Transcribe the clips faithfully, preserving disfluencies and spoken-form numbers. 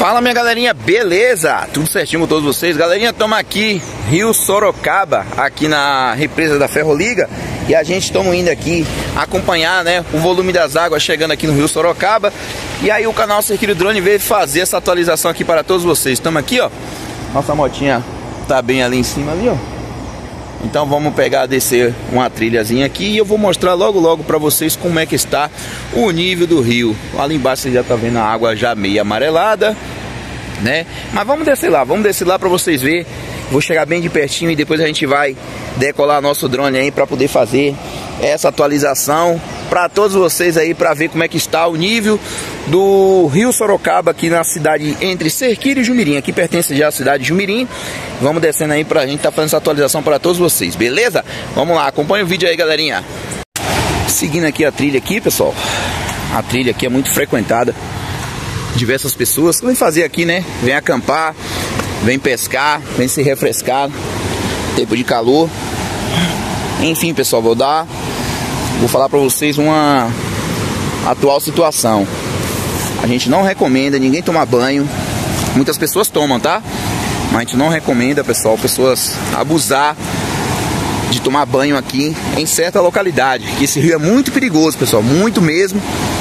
Fala, minha galerinha, beleza? Tudo certinho com todos vocês? Galerinha, estamos aqui, Rio Sorocaba, aqui na represa da Ferroliga. E a gente estamos indo aqui acompanhar, né, o volume das águas chegando aqui no Rio Sorocaba. E aí o canal Cerquilho Drone veio fazer essa atualização aqui para todos vocês. Estamos aqui, ó, nossa motinha tá bem ali em cima, ali, ó. Então vamos pegar, descer uma trilhazinha aqui e eu vou mostrar logo logo para vocês como é que está o nível do rio. Ali embaixo você já tá vendo a água já meio amarelada, né? Mas vamos descer lá, vamos descer lá para vocês verem. Vou chegar bem de pertinho e depois a gente vai decolar nosso drone aí para poder fazer essa atualização para todos vocês aí, para ver como é que está o nível do Rio Sorocaba aqui na cidade entre Cerquilho e Jumirim. Aqui pertence já a cidade de Jumirim. Vamos descendo aí pra gente tá fazendo essa atualização para todos vocês, beleza? Vamos lá, acompanha o vídeo aí, galerinha. Seguindo aqui a trilha aqui, pessoal. A trilha aqui é muito frequentada. Diversas pessoas vêm fazer aqui, né? Vem acampar, vem pescar, vem se refrescar. Tempo de calor. Enfim, pessoal, vou dar Vou falar pra vocês uma atual situação. A gente não recomenda ninguém tomar banho. Muitas pessoas tomam, tá? Mas a gente não recomenda, pessoal, pessoas abusar de tomar banho aqui em certa localidade. Que esse rio é muito perigoso, pessoal, muito mesmo.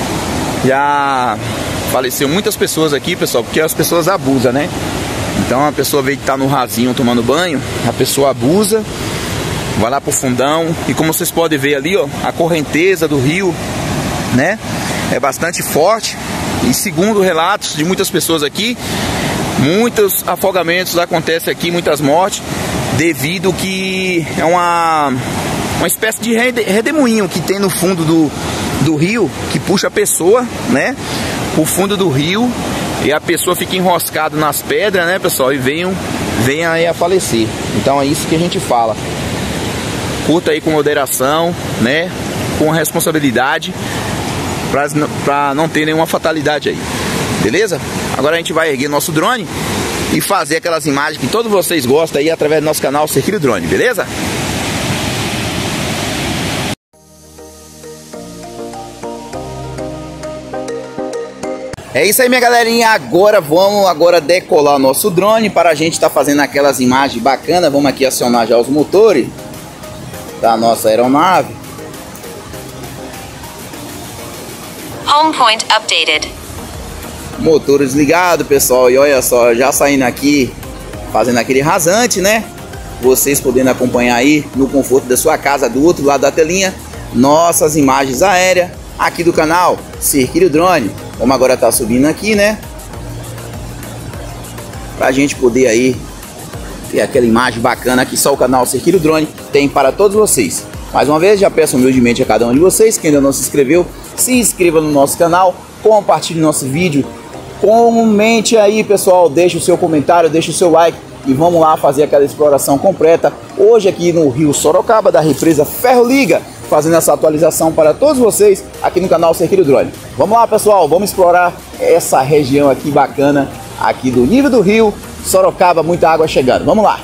Já faleceu muitas pessoas aqui, pessoal, porque as pessoas abusam, né? Então a pessoa vê que tá no rasinho tomando banho, a pessoa abusa, vai lá pro fundão e como vocês podem ver ali, ó, a correnteza do rio, né, é bastante forte. E segundo relatos de muitas pessoas aqui, muitos afogamentos acontecem aqui, muitas mortes, devido que é uma uma espécie de redemoinho que tem no fundo do, do rio, que puxa a pessoa, né, pro fundo do rio, e a pessoa fica enroscada nas pedras, né, pessoal, e venham, venham aí a falecer. Então é isso que a gente fala. Curta aí com moderação, né? Com responsabilidade, para não ter nenhuma fatalidade aí, beleza? Agora a gente vai erguer nosso drone e fazer aquelas imagens que todos vocês gostam aí através do nosso canal Cerquilho Drone, beleza? É isso aí, minha galerinha, agora vamos agora decolar nosso drone para a gente estar tá fazendo aquelas imagens bacanas. Vamos aqui acionar já os motores da nossa aeronave. Home point updated. Motores ligados, pessoal, e olha só, já saindo aqui, fazendo aquele rasante, né? Vocês podendo acompanhar aí no conforto da sua casa, do outro lado da telinha, nossas imagens aéreas aqui do canal Cerquilho Drone. Vamos agora tá subindo aqui, né? Pra gente poder aí ter aquela imagem bacana que só o canal Cerquilho Drone tem para todos vocês. Mais uma vez, já peço humildemente a cada um de vocês que ainda não se inscreveu, se inscreva no nosso canal, compartilhe nosso vídeo, comente aí, pessoal, deixe o seu comentário, deixe o seu like e vamos lá fazer aquela exploração completa hoje aqui no Rio Sorocaba, da represa Ferroliga, fazendo essa atualização para todos vocês aqui no canal Cerquilho Drone. Vamos lá, pessoal, vamos explorar essa região aqui bacana, aqui do nível do Rio Sorocaba, muita água chegando. Vamos lá.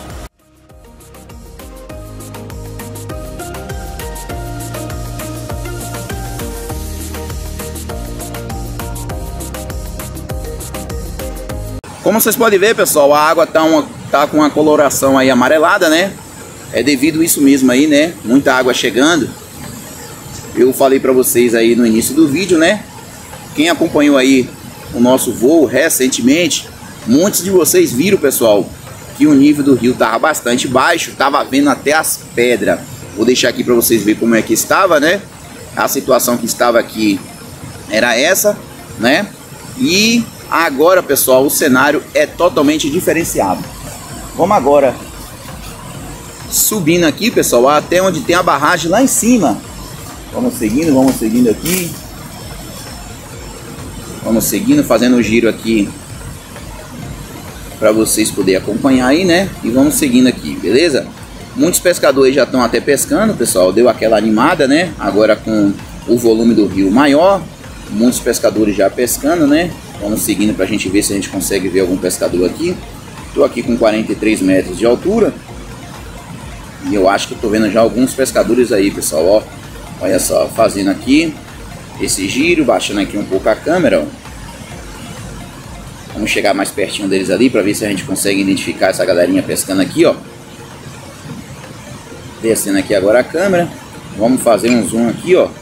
Como vocês podem ver, pessoal, a água tá, uma, tá com uma coloração aí amarelada, né? É devido a isso mesmo aí, né? Muita água chegando. Eu falei para vocês aí no início do vídeo, né? Quem acompanhou aí o nosso voo recentemente, muitos de vocês viram, pessoal, que o nível do rio estava bastante baixo, estava vendo até as pedras. Vou deixar aqui para vocês verem como é que estava, né? A situação que estava aqui era essa, né? E agora, pessoal, o cenário é totalmente diferenciado. Vamos agora subindo aqui, pessoal, até onde tem a barragem lá em cima. Vamos seguindo, vamos seguindo aqui. Vamos seguindo, fazendo o giro aqui para vocês poderem acompanhar aí, né? E vamos seguindo aqui, beleza? Muitos pescadores já estão até pescando, pessoal. Deu aquela animada, né? Agora com o volume do rio maior, muitos pescadores já pescando, né? Vamos seguindo para a gente ver se a gente consegue ver algum pescador aqui. Estou aqui com quarenta e três metros de altura. E eu acho que estou vendo já alguns pescadores aí, pessoal, ó. Olha só, fazendo aqui esse giro, baixando aqui um pouco a câmera, ó. Vamos chegar mais pertinho deles ali para ver se a gente consegue identificar essa galerinha pescando aqui, ó. Descendo aqui agora a câmera. Vamos fazer um zoom aqui, ó.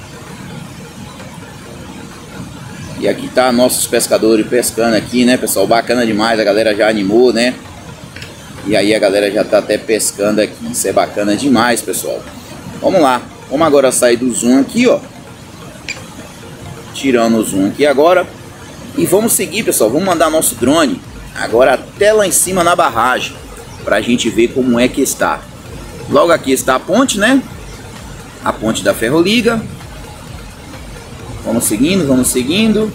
E aqui tá nossos pescadores pescando aqui, né, pessoal? Bacana demais, a galera já animou, né? E aí a galera já tá até pescando aqui. Isso é bacana demais, pessoal. Vamos lá. Vamos agora sair do zoom aqui, ó. Tirando o zoom aqui agora. E vamos seguir, pessoal. Vamos mandar nosso drone agora até lá em cima na barragem, pra gente ver como é que está. Logo aqui está a ponte, né? A ponte da Ferroliga. Vamos seguindo, vamos seguindo.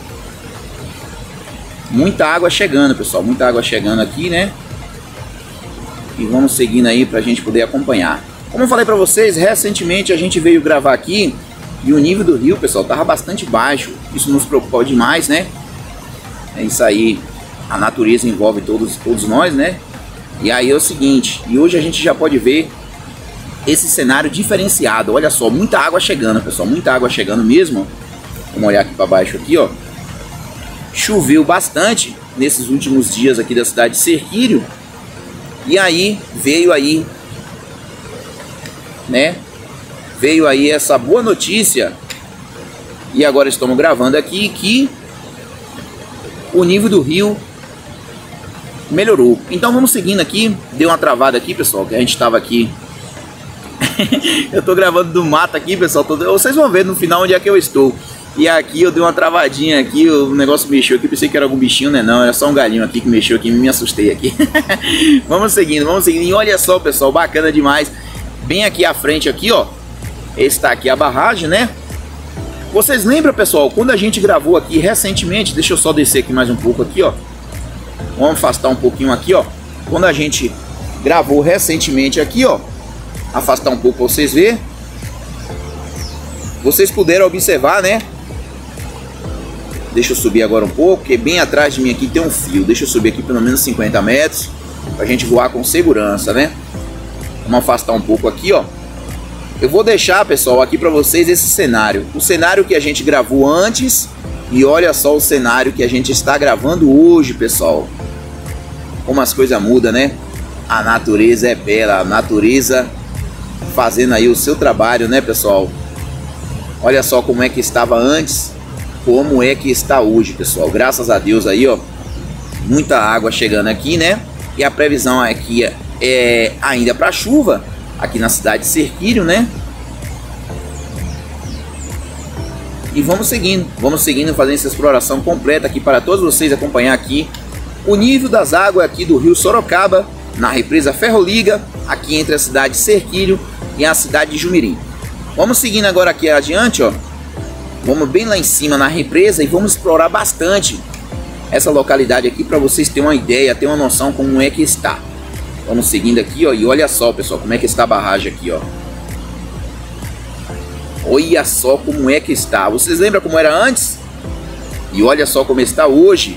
Muita água chegando, pessoal. Muita água chegando aqui, né? E vamos seguindo aí pra gente poder acompanhar. Como eu falei pra vocês, recentemente a gente veio gravar aqui e o nível do rio, pessoal, tava bastante baixo. Isso nos preocupou demais, né? É isso aí. A natureza envolve todos, todos nós, né? E aí é o seguinte, e hoje a gente já pode ver esse cenário diferenciado. Olha só, muita água chegando, pessoal. Muita água chegando mesmo. Vamos olhar aqui para baixo aqui, ó. Choveu bastante nesses últimos dias aqui da cidade de Serquilho. E aí veio aí, né? Veio aí essa boa notícia. E agora estamos gravando aqui que o nível do rio melhorou. Então vamos seguindo aqui. Deu uma travada aqui, pessoal, que a gente estava aqui. Eu tô gravando do mato aqui, pessoal. Tô... Vocês vão ver no final onde é que eu estou. E aqui eu dei uma travadinha aqui, o negócio mexeu aqui, pensei que era algum bichinho, né? Não, era só um galinho aqui que mexeu aqui, me assustei aqui. Vamos seguindo, vamos seguindo. E olha só, pessoal, bacana demais. Bem aqui à frente aqui, ó. Está aqui a barragem, né? Vocês lembram, pessoal, quando a gente gravou aqui recentemente, deixa eu só descer aqui mais um pouco aqui, ó. Vamos afastar um pouquinho aqui, ó. Quando a gente gravou recentemente aqui, ó. Afastar um pouco para vocês verem. Vocês puderam observar, né? Deixa eu subir agora um pouco, porque bem atrás de mim aqui tem um fio. Deixa eu subir aqui pelo menos cinquenta metros, pra gente voar com segurança, né? Vamos afastar um pouco aqui, ó. Eu vou deixar, pessoal, aqui pra vocês esse cenário. O cenário que a gente gravou antes. E olha só o cenário que a gente está gravando hoje, pessoal. Como as coisas mudam, né? A natureza é bela, a natureza fazendo aí o seu trabalho, né, pessoal? Olha só como é que estava antes, como é que está hoje, pessoal. Graças a Deus aí, ó, muita água chegando aqui, né? E a previsão aqui é, é ainda para chuva aqui na cidade de Serquilho, né? E vamos seguindo, vamos seguindo, fazendo essa exploração completa aqui para todos vocês acompanhar aqui o nível das águas aqui do rio Sorocaba, na represa Ferroliga, aqui entre a cidade de Serquilho e a cidade de Jumirim. Vamos seguindo agora aqui adiante, ó. Vamos bem lá em cima na represa e vamos explorar bastante essa localidade aqui para vocês terem uma ideia, ter uma noção como é que está. Vamos seguindo aqui, ó, e olha só, pessoal, como é que está a barragem aqui, ó. Olha só como é que está. Vocês lembram como era antes? E olha só como está hoje.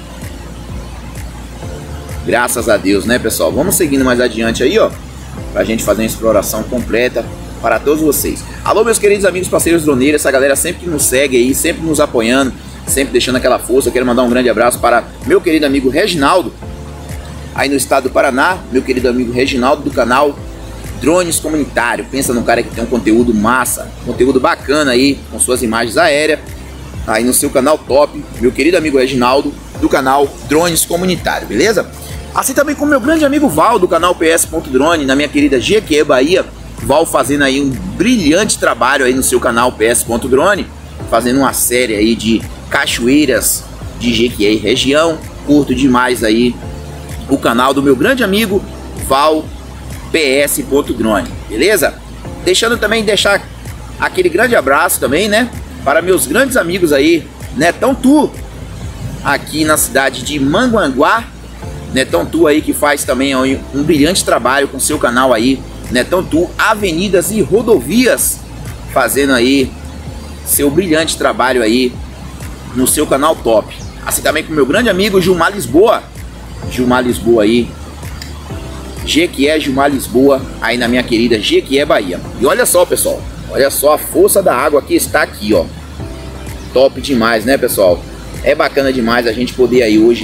Graças a Deus, né, pessoal? Vamos seguindo mais adiante aí, ó, pra gente fazer uma exploração completa para todos vocês. Alô, meus queridos amigos, parceiros droneiros, essa galera sempre que nos segue aí, sempre nos apoiando, sempre deixando aquela força. Eu quero mandar um grande abraço para meu querido amigo Reginaldo, aí no estado do Paraná, meu querido amigo Reginaldo do canal Drones Comunitário. Pensa num cara que tem um conteúdo massa, conteúdo bacana aí, com suas imagens aéreas, aí no seu canal top, meu querido amigo Reginaldo do canal Drones Comunitário, beleza? Assim também com meu grande amigo Val do canal P S ponto drone, na minha querida G Q E Bahia. Val fazendo aí um brilhante trabalho aí no seu canal P S ponto drone, fazendo uma série aí de cachoeiras de Jequié e região. Curto demais aí o canal do meu grande amigo Val P S ponto drone, beleza? Deixando também deixar aquele grande abraço também, né, para meus grandes amigos aí, Netão Tu, aqui na cidade de Manguanguá. Netão Tu aí que faz também um brilhante trabalho com seu canal aí, Netão Tu, Avenidas e Rodovias, fazendo aí seu brilhante trabalho aí no seu canal top. Assim também com meu grande amigo Gilmar Lisboa, Gilmar Lisboa aí, Jequié Gilmar Lisboa, aí na minha querida Jequié Bahia. E olha só, pessoal, olha só a força da água que está aqui, ó. Top demais, né, pessoal? É bacana demais a gente poder aí hoje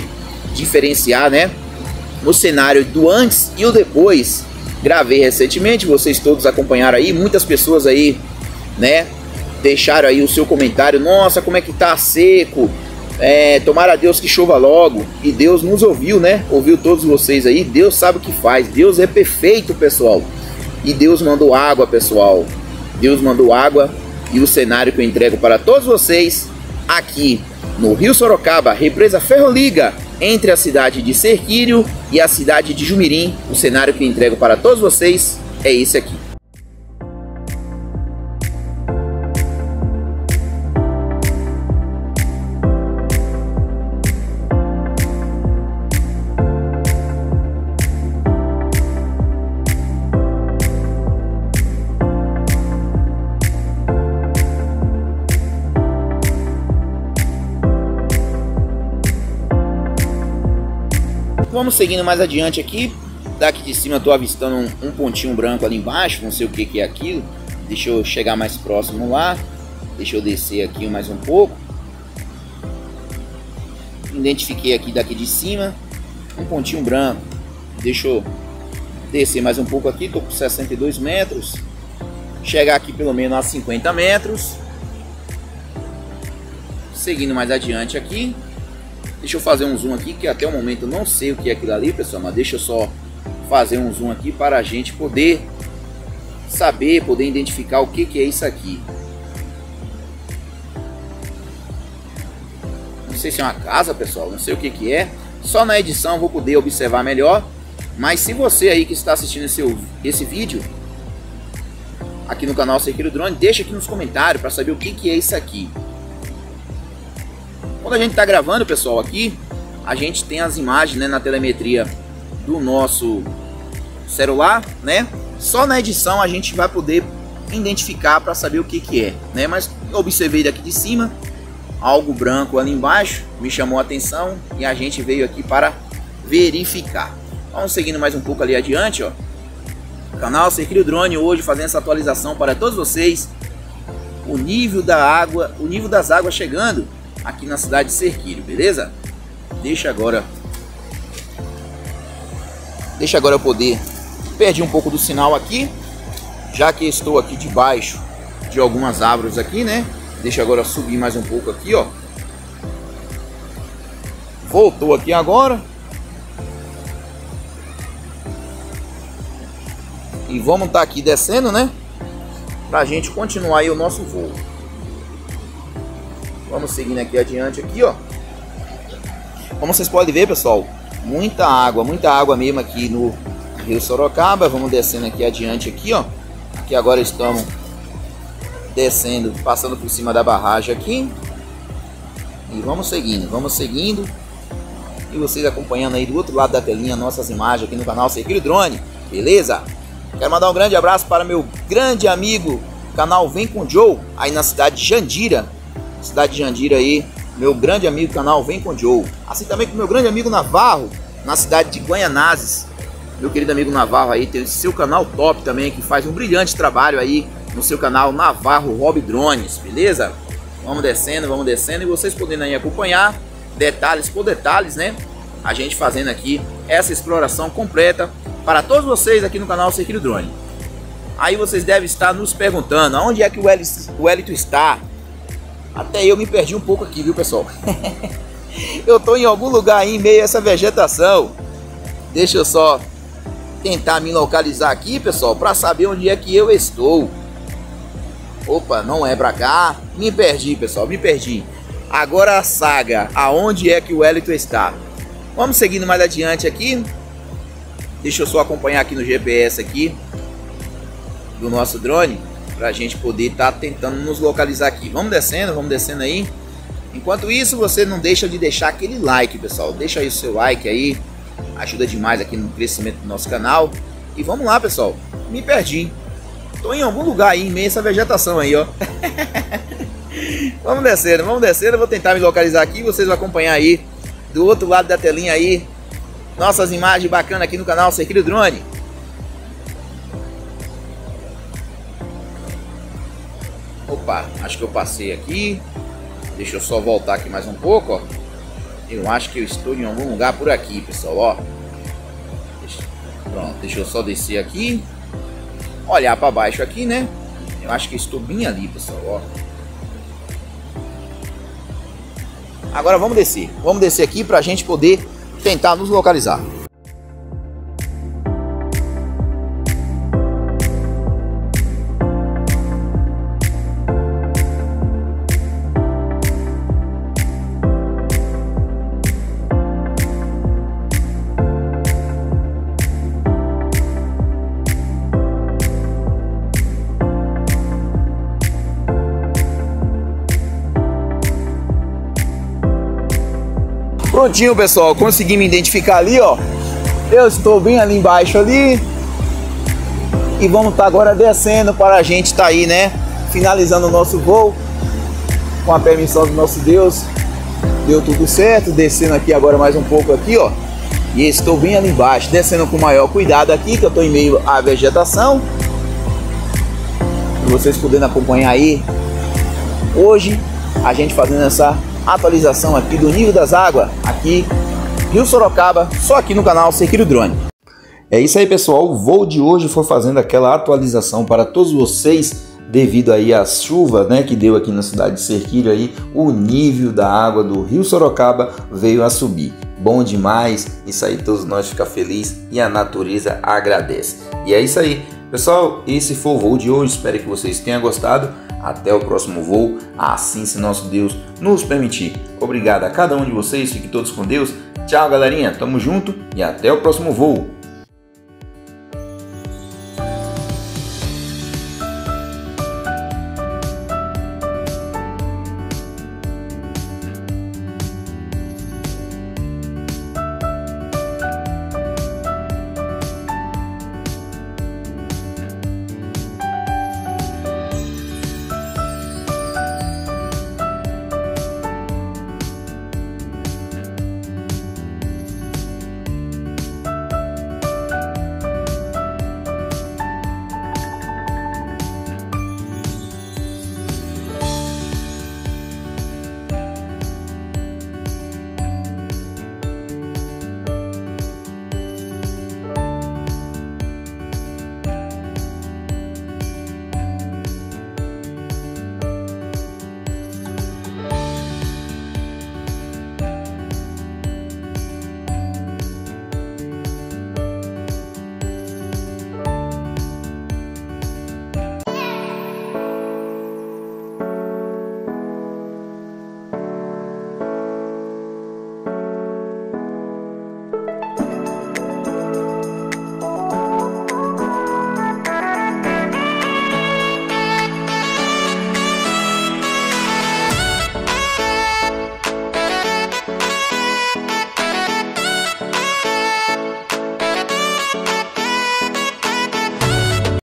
diferenciar, né, o cenário do antes e o depois. Gravei recentemente, vocês todos acompanharam aí, muitas pessoas aí, né, deixaram aí o seu comentário. Nossa, como é que tá seco, é, tomara a Deus que chova logo. E Deus nos ouviu, né, ouviu todos vocês aí. Deus sabe o que faz, Deus é perfeito, pessoal. E Deus mandou água, pessoal. Deus mandou água e o cenário que eu entrego para todos vocês aqui no Rio Sorocaba, represa Ferroliga, entre a cidade de Serquírio e a cidade de Jumirim. O cenário que eu entrego para todos vocês é esse aqui. Vamos seguindo mais adiante aqui. Daqui de cima eu tô avistando um, um pontinho branco ali embaixo. Não sei o que, que é aquilo. Deixa eu chegar mais próximo lá. Deixa eu descer aqui mais um pouco. Identifiquei aqui daqui de cima um pontinho branco. Deixa eu descer mais um pouco aqui. Tô com sessenta e dois metros. Chegar aqui pelo menos a cinquenta metros. Seguindo mais adiante aqui. Deixa eu fazer um zoom aqui, que até o momento eu não sei o que é aquilo ali, pessoal. Mas deixa eu só fazer um zoom aqui para a gente poder saber, poder identificar o que, que é isso aqui. Não sei se é uma casa, pessoal. Não sei o que, que é. Só na edição eu vou poder observar melhor. Mas se você aí que está assistindo esse, esse vídeo aqui no canal Serquírio Drone, deixa aqui nos comentários para saber o que, que é isso aqui. Quando a gente está gravando, pessoal, aqui a gente tem as imagens, né, na telemetria do nosso celular, né? Só na edição a gente vai poder identificar para saber o que que é, né? Mas eu observei daqui de cima algo branco ali embaixo, me chamou a atenção e a gente veio aqui para verificar. Vamos seguindo mais um pouco ali adiante, ó. Canal Serquírio Drone hoje fazendo essa atualização para todos vocês. O nível da água, o nível das águas chegando aqui na cidade de Serquírio, beleza? Deixa agora Deixa agora eu poder perdi um pouco do sinal aqui, já que estou aqui debaixo de algumas árvores aqui, né? Deixa agora subir mais um pouco aqui, ó. Voltou aqui agora. E vamos estar aqui descendo, né? Pra gente continuar aí o nosso voo. Vamos seguindo aqui adiante aqui, ó. Como vocês podem ver, pessoal, muita água, muita água mesmo aqui no Rio Sorocaba. Vamos descendo aqui adiante aqui, ó. Aqui agora estamos descendo, passando por cima da barragem aqui. E vamos seguindo, vamos seguindo. E vocês acompanhando aí do outro lado da telinha nossas imagens aqui no canal Serquírio Drone, beleza? Quero mandar um grande abraço para meu grande amigo, canal Vem com Joe, aí na cidade de Jandira. Cidade de Jandira aí, meu grande amigo canal Vem com Joe. Assim também com meu grande amigo Navarro, na cidade de Guaianazes. Meu querido amigo Navarro aí, tem seu canal top também, que faz um brilhante trabalho aí no seu canal Navarro Hobby Drones, beleza? Vamos descendo, vamos descendo e vocês podendo aí acompanhar, detalhes por detalhes, né? A gente fazendo aqui essa exploração completa para todos vocês aqui no canal Serquírio Drone. Aí vocês devem estar nos perguntando, aonde é que o Wellington está? Até eu me perdi um pouco aqui, viu, pessoal? Eu tô em algum lugar aí em meio a essa vegetação. Deixa eu só tentar me localizar aqui, pessoal, para saber onde é que eu estou. Opa, não é pra cá. Me perdi, pessoal, me perdi. Agora a saga, aonde é que o Wellington está? Vamos seguindo mais adiante aqui. Deixa eu só acompanhar aqui no G P S aqui do nosso drone, pra gente poder estar tá tentando nos localizar aqui. Vamos descendo, vamos descendo aí. Enquanto isso, você não deixa de deixar aquele like, pessoal. Deixa aí o seu like aí, ajuda demais aqui no crescimento do nosso canal. E vamos lá, pessoal. Me perdi. Tô em algum lugar aí, em meio a essa vegetação aí, ó. Vamos descendo, vamos descendo. Eu vou tentar me localizar aqui. Vocês vão acompanhar aí do outro lado da telinha aí nossas imagens bacanas aqui no canal Serquírio Drone. Opa, acho que eu passei aqui. Deixa eu só voltar aqui mais um pouco, ó. Eu acho que eu estou em algum lugar por aqui, pessoal, ó. Deixa, pronto, deixa eu só descer aqui. Olhar para baixo aqui, né? Eu acho que eu estou bem ali, pessoal, ó. Agora vamos descer. Vamos descer aqui para a gente poder tentar nos localizar. Prontinho, pessoal, consegui me identificar ali, ó. Eu estou bem ali embaixo ali. E vamos estar agora descendo para a gente estar aí, né, finalizando o nosso voo. Com a permissão do nosso Deus, deu tudo certo. Descendo aqui agora mais um pouco aqui, ó. E estou bem ali embaixo, descendo com maior cuidado aqui, que eu estou em meio à vegetação. E vocês podendo acompanhar aí. Hoje, a gente fazendo essa atualização aqui do nível das águas, aqui Rio Sorocaba, só aqui no canal Cerqueiro Drone. É isso aí, pessoal, o voo de hoje foi fazendo aquela atualização para todos vocês, devido aí às chuvas, né, que deu aqui na cidade de Cerqueiro aí, o nível da água do Rio Sorocaba veio a subir. Bom demais, isso aí todos nós ficamos felizes e a natureza agradece. E é isso aí, pessoal, esse foi o voo de hoje, espero que vocês tenham gostado. Até o próximo voo, assim se nosso Deus nos permitir. Obrigado a cada um de vocês, fiquem todos com Deus. Tchau, galerinha, tamo junto e até o próximo voo.